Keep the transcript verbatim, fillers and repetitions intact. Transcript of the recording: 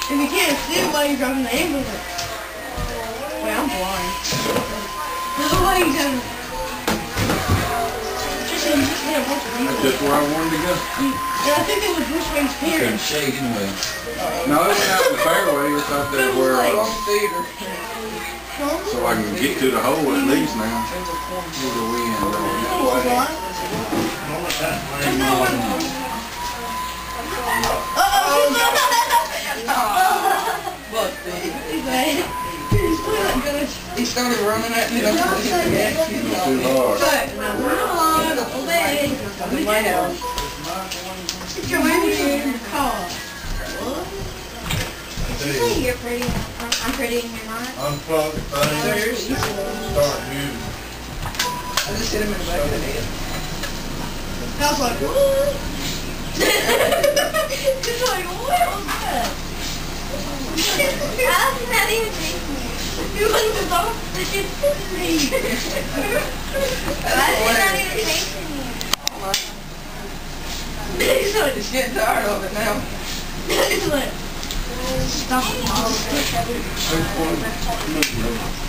If you can't see why you're driving the ambulance. Wait, I'm blind. Why are you driving? Just hit, just hit a bunch of people. That's just where I wanted to go. Yeah, I think it was Bruce Wayne's parents. Shade anyway. No, it went out in the fairway. It's out there where, uh, Theater. so I can get to the hole at least now. Where the wind Oh, goes. blind. Uh-oh, Fuck, dude. He started running at me. It's too hard. I'm in my house. It's your in your car. Did you say you're pretty? I'm pretty and you're not? Unplug the thing, start moving. I just hit him in the back of the head. I was like, what? He's like, what was that? How did that even take me? You went to the freaking me. Why did that even take me? He's like, He's getting tired of it now. he's like, stop. That's one.